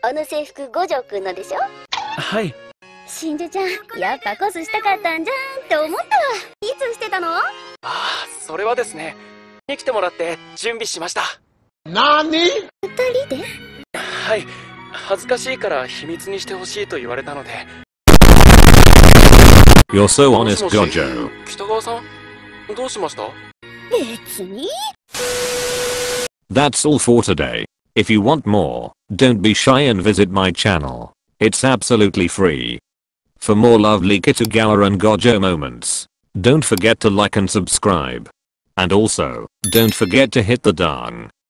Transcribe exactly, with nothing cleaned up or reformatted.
あの制服五条くんのでしょ？ はい。 真珠ちゃん、やっぱコスしたかったんじゃんって思ったわ。いつしてたの？あああ、それはですね、に来てもらって準備しました。 なーに？ 二人で？ はい。恥ずかしいから秘密にしてほしいと言われたので。 You're so も honest, しもし Jojo. 北川さん、どうしました？ 別に。 That's all for today. If you want more, don't be shy and visit my channel. It's absolutely free. For more lovely Kitagawa and Gojo moments, don't forget to like and subscribe. And also, don't forget to hit the dong.